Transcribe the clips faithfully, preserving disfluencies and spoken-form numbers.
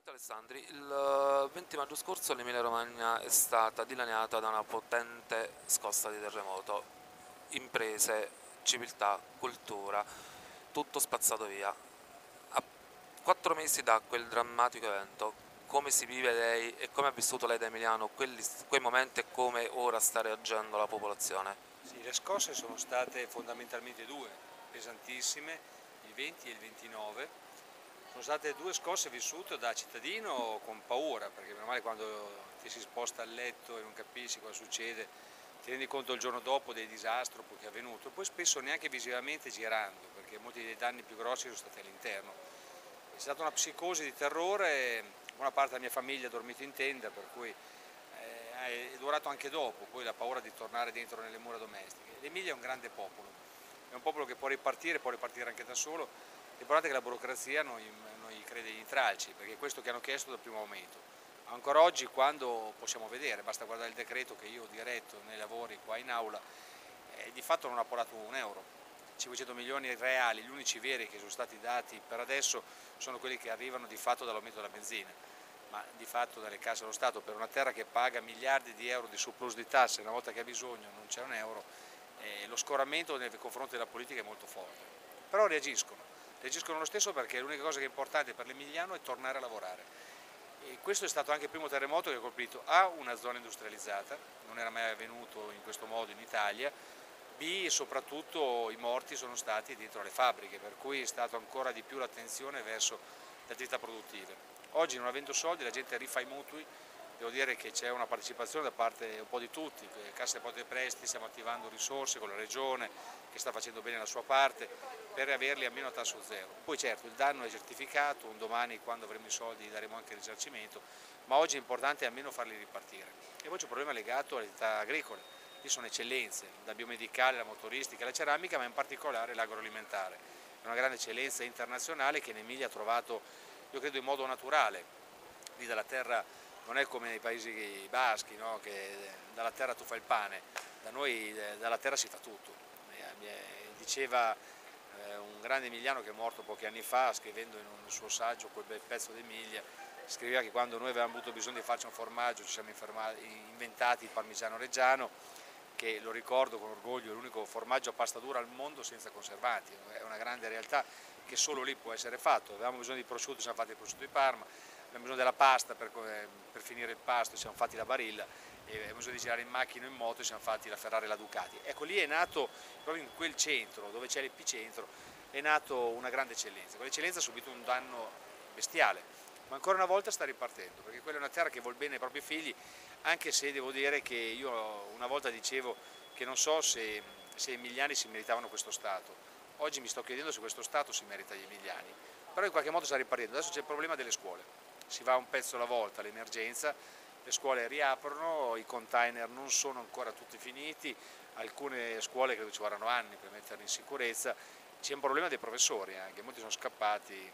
Presidente Alessandri, il venti maggio scorso l'Emilia-Romagna è stata dilaniata da una potente scossa di terremoto. Imprese, civiltà, cultura, tutto spazzato via. A quattro mesi da quel drammatico evento, come si vive lei e come ha vissuto lei da emiliano quelli- quei momenti e come ora sta reagendo la popolazione? Sì, le scosse sono state fondamentalmente due, pesantissime, il venti e il ventinove. Sono state due scosse vissute da cittadino con paura, perché meno male quando ti si sposta a letto e non capisci cosa succede, ti rendi conto il giorno dopo del disastro che è avvenuto, e poi spesso neanche visivamente girando, perché molti dei danni più grossi sono stati all'interno. È stata una psicosi di terrore, buona parte della mia famiglia ha dormito in tenda, per cui eh, è durato anche dopo, poi la paura di tornare dentro nelle mura domestiche. L'Emilia è un grande popolo, è un popolo che può ripartire, può ripartire anche da solo. L'importante è che la burocrazia non gli, non gli crei degli intralci, perché è questo che hanno chiesto dal primo momento. Ancora oggi, quando possiamo vedere, basta guardare il decreto che io ho diretto nei lavori qua in aula, eh, di fatto non ha portato un euro. cinquecento milioni reali, gli unici veri che sono stati dati per adesso sono quelli che arrivano di fatto dall'aumento della benzina, ma di fatto dalle casse dello Stato. Per una terra che paga miliardi di euro di surplus di tasse, una volta che ha bisogno non c'è un euro, eh, lo scoramento nei confronti della politica è molto forte. Però reagiscono, reagiscono lo stesso, perché l'unica cosa che è importante per l'emiliano è tornare a lavorare. E questo è stato anche il primo terremoto che ha colpito A, una zona industrializzata, non era mai avvenuto in questo modo in Italia, B, soprattutto i morti sono stati dentro le fabbriche, per cui è stata ancora di più l'attenzione verso le attività produttive. Oggi, non avendo soldi, la gente rifà i mutui. Devo dire che c'è una partecipazione da parte un po' di tutti, Cassa Depositi e Prestiti, stiamo attivando risorse con la Regione che sta facendo bene la sua parte per averli almeno a tasso zero. Poi certo il danno è certificato, un domani quando avremo i soldi daremo anche il risarcimento, ma oggi è importante almeno farli ripartire. E poi c'è un problema legato alle attività agricole, lì sono eccellenze, da biomedicale, la motoristica, la ceramica, ma in particolare l'agroalimentare. È una grande eccellenza internazionale che in Emilia ha trovato, io credo in modo naturale, lì dalla terra non è come nei paesi baschi, no? Che dalla terra tu fai il pane, da noi dalla terra si fa tutto. Diceva un grande emiliano che è morto pochi anni fa, scrivendo in un suo saggio quel bel pezzo d'Emilia, scriveva che quando noi avevamo avuto bisogno di farci un formaggio ci siamo inventati il parmigiano reggiano, che lo ricordo con orgoglio è l'unico formaggio a pasta dura al mondo senza conservanti, è una grande realtà che solo lì può essere fatto. Avevamo bisogno di prosciutto, ci siamo fatti il prosciutto di Parma, abbiamo bisogno della pasta per, per finire il pasto, ci siamo fatti la Barilla, e abbiamo bisogno di girare in macchina o in moto, ci siamo fatti la Ferrari e la Ducati. Ecco, lì è nato, proprio in quel centro dove c'è l'epicentro, è nato una grande eccellenza. Quell'eccellenza ha subito un danno bestiale, ma ancora una volta sta ripartendo, perché quella è una terra che vuol bene ai propri figli, anche se devo dire che io una volta dicevo che non so se, se gli emiliani si meritavano questo Stato. Oggi mi sto chiedendo se questo Stato si merita gli emiliani, però in qualche modo sta ripartendo. Adesso c'è il problema delle scuole, si va un pezzo alla volta, l'emergenza, le scuole riaprono, i container non sono ancora tutti finiti, alcune scuole credo ci vorranno anni per metterle in sicurezza, c'è un problema dei professori anche, molti sono scappati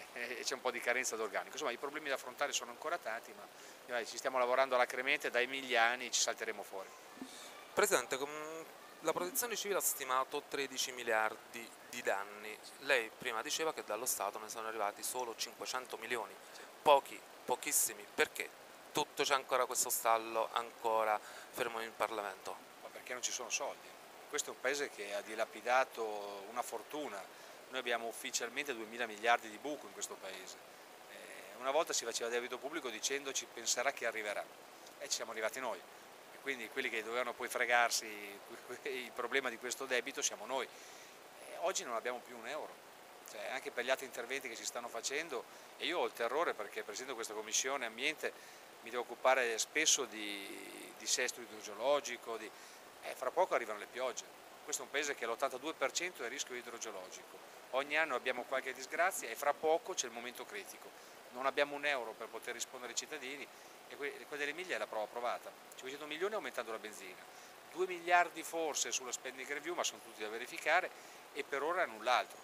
e c'è un po' di carenza d'organico. Insomma, i problemi da affrontare sono ancora tanti, ma dai, ci stiamo lavorando alacremente, da emiliani ci salteremo fuori. Presidente, com- la protezione civile ha stimato tredici miliardi di danni. Lei prima diceva che dallo Stato ne sono arrivati solo cinquecento milioni. Pochi, pochissimi. Perché tutto c'è ancora questo stallo ancora fermo in Parlamento? Ma perché non ci sono soldi? Questo è un paese che ha dilapidato una fortuna. Noi abbiamo ufficialmente duemila miliardi di buco in questo paese. Eh, una volta si faceva debito pubblico dicendoci penserà che arriverà, e ci siamo arrivati noi. E quindi quelli che dovevano poi fregarsi il problema di questo debito siamo noi. E oggi non abbiamo più un euro. Cioè, anche per gli altri interventi che si stanno facendo, e io ho il terrore perché presidente questa commissione ambiente, mi devo occupare spesso di, di sesto idrogeologico, di, eh, fra poco arrivano le piogge. Questo è un paese che l'ottantadue per cento è a rischio idrogeologico, ogni anno abbiamo qualche disgrazia e fra poco c'è il momento critico. Non abbiamo un euro per poter rispondere ai cittadini, e quella dell'Emilia è la prova provata. cinquecento milioni aumentando la benzina, due miliardi forse sulla spending review, ma sono tutti da verificare, e per ora null'altro.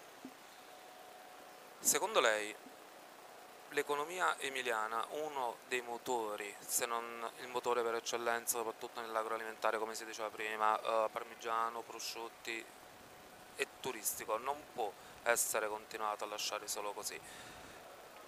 Secondo lei l'economia emiliana, uno dei motori, se non il motore per eccellenza, soprattutto nell'agroalimentare, come si diceva prima, eh, parmigiano, prosciutti, e turistico, non può essere continuato a lasciare solo così.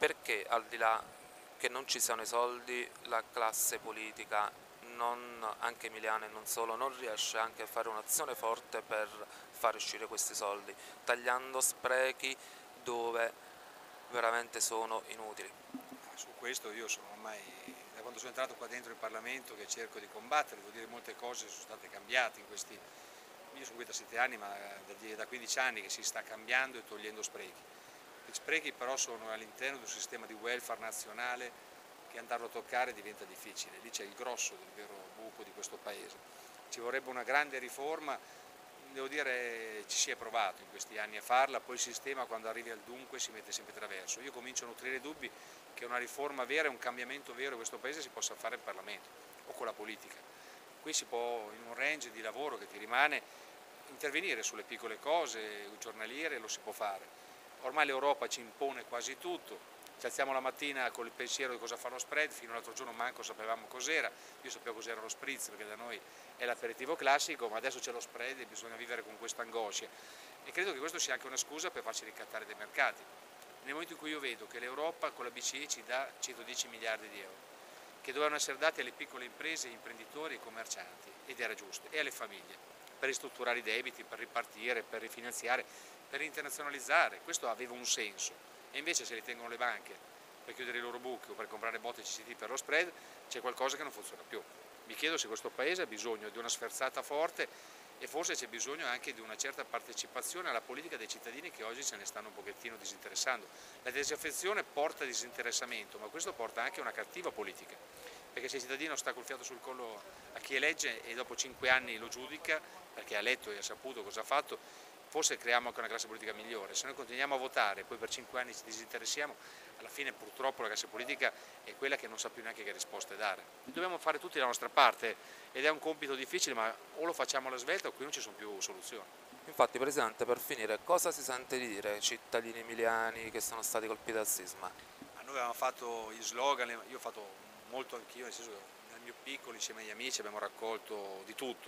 perché al di là che non ci siano i soldi, la classe politica, non, anche emiliana e non solo, non riesce anche a fare un'azione forte per far uscire questi soldi, tagliando sprechi dove veramente sono inutili. Su questo io sono ormai, da quando sono entrato qua dentro in Parlamento, che cerco di combattere, devo dire molte cose sono state cambiate in questi, io sono qui da sette anni, ma da, da quindici anni che si sta cambiando e togliendo sprechi. Gli sprechi però sono all'interno di un sistema di welfare nazionale che andarlo a toccare diventa difficile, lì c'è il grosso del vero buco di questo paese. Ci vorrebbe una grande riforma, devo dire ci si è provato in questi anni a farla, poi il sistema quando arrivi al dunque si mette sempre traverso. Io comincio a nutrire dubbi che una riforma vera e un cambiamento vero in questo paese si possa fare in Parlamento o con la politica. Qui si può, in un range di lavoro che ti rimane, intervenire sulle piccole cose, giornaliere, lo si può fare. Ormai l'Europa ci impone quasi tutto, ci alziamo la mattina con il pensiero di cosa fa lo spread, fino all'altro giorno manco sapevamo cos'era, io sapevo cos'era lo spritz perché da noi è l'aperitivo classico, ma adesso c'è lo spread e bisogna vivere con questa angoscia e credo che questo sia anche una scusa per farci ricattare dei mercati. Nel momento in cui io vedo che l'Europa con la B C E ci dà centodieci miliardi di euro, che dovevano essere dati alle piccole imprese, imprenditori e commercianti, ed era giusto, e alle famiglie, per ristrutturare i debiti, per ripartire, per rifinanziare, per internazionalizzare, questo aveva un senso, e invece se li tengono le banche per chiudere i loro buchi o per comprare botte C C T per lo spread, c'è qualcosa che non funziona più. Mi chiedo se questo Paese ha bisogno di una sferzata forte e forse c'è bisogno anche di una certa partecipazione alla politica dei cittadini che oggi se ne stanno un pochettino disinteressando. La disaffezione porta disinteressamento, ma questo porta anche a una cattiva politica, perché se il cittadino sta col fiato sul collo a chi elegge e dopo cinque anni lo giudica, perché ha letto e ha saputo cosa ha fatto, forse creiamo anche una classe politica migliore. Se noi continuiamo a votare e poi per cinque anni ci disinteressiamo, alla fine purtroppo la classe politica è quella che non sa più neanche che risposte dare. Dobbiamo fare tutti la nostra parte ed è un compito difficile, ma o lo facciamo alla svelta o qui non ci sono più soluzioni. Infatti, Presidente, per finire, cosa si sente di dire ai cittadini emiliani che sono stati colpiti dal sisma? Ma noi avevamo fatto gli slogan, io ho fatto molto anch'io, nel senso che nel mio piccolo insieme agli amici abbiamo raccolto di tutto.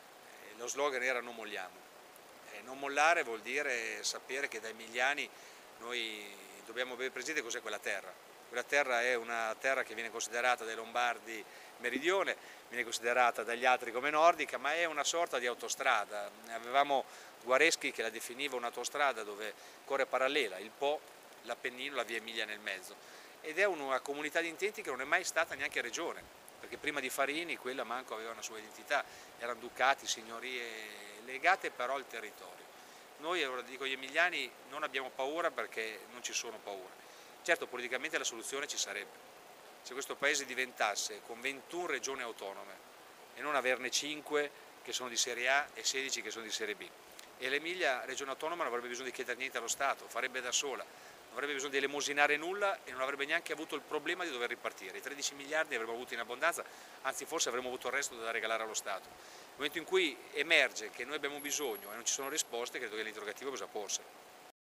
E lo slogan era non molliamo. E non mollare vuol dire sapere che da emiliani noi dobbiamo avere presente cos'è quella terra. Quella terra è una terra che viene considerata dai lombardi meridione, viene considerata dagli altri come nordica, ma è una sorta di autostrada. Avevamo Guareschi che la definiva un'autostrada dove corre parallela il Po, l'Appennino, la via Emilia nel mezzo. Ed è una comunità di intenti che non è mai stata neanche regione, perché prima di Farini quella manco aveva una sua identità, erano ducati, signorie legate però al territorio. Noi, ora dico agli emiliani, non abbiamo paura perché non ci sono paure. Certo, politicamente la soluzione ci sarebbe. Se questo paese diventasse con ventuno regioni autonome e non averne cinque che sono di serie A e sedici che sono di serie B. E l'Emilia, regione autonoma, non avrebbe bisogno di chiedere niente allo Stato, farebbe da sola, non avrebbe bisogno di elemosinare nulla e non avrebbe neanche avuto il problema di dover ripartire. I tredici miliardi avremmo avuto in abbondanza, anzi forse avremmo avuto il resto da regalare allo Stato. Nel momento in cui emerge che noi abbiamo bisogno e non ci sono risposte, credo che l'interrogativo bisogna porsi.